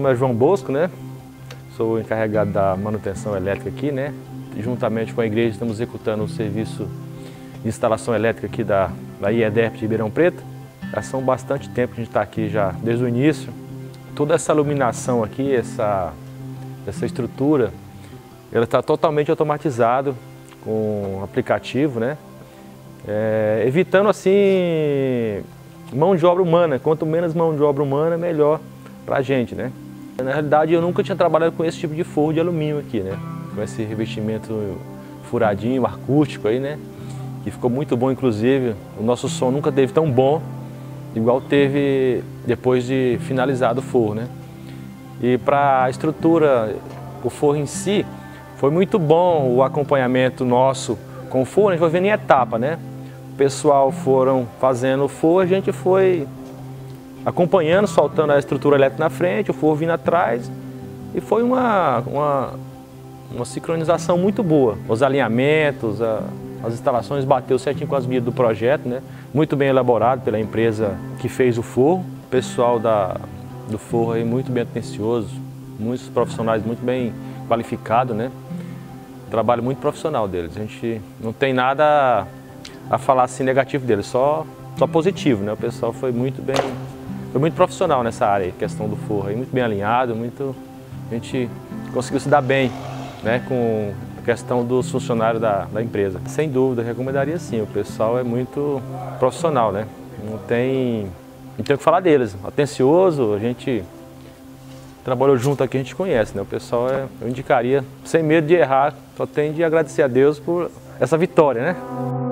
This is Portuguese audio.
nome é João Bosco, né? Sou o encarregado da manutenção elétrica aqui, né? Juntamente com a igreja estamos executando o serviço de instalação elétrica aqui da IEDERP de Ribeirão Preto. Já são bastante tempo que a gente está aqui já, desde o início. Toda essa iluminação aqui, essa estrutura, ela está totalmente automatizada com aplicativo, né? Evitando assim mão de obra humana. Quanto menos mão de obra humana, melhor para a gente, né? Na realidade, eu nunca tinha trabalhado com esse tipo de forro de alumínio aqui, né? Com esse revestimento furadinho, acústico aí, né? Que ficou muito bom, inclusive. O nosso som nunca teve tão bom, igual teve depois de finalizado o forro, né? E para a estrutura, o forro em si, foi muito bom o acompanhamento nosso com o forro. A gente foi vendo em etapa, né? O pessoal foram fazendo o forro, a gente foi acompanhando, soltando a estrutura elétrica na frente, o forro vindo atrás, e foi uma sincronização muito boa. Os alinhamentos, as instalações bateu certinho com as medidas do projeto, né? Muito bem elaborado pela empresa que fez o forro. O pessoal do forro aí muito bem atencioso, muitos profissionais muito bem qualificados, né? Trabalho muito profissional deles. A gente não tem nada a falar assim negativo deles, só positivo, né? O pessoal foi muito profissional nessa área aí, questão do forro aí, muito bem alinhado, a gente conseguiu se dar bem, né, com a questão dos funcionários da empresa. Sem dúvida, recomendaria sim, o pessoal é muito profissional, né? Não tem o que falar deles, atencioso, a gente trabalhou junto aqui, a gente conhece, né? O pessoal eu indicaria, sem medo de errar, só tem de agradecer a Deus por essa vitória, né?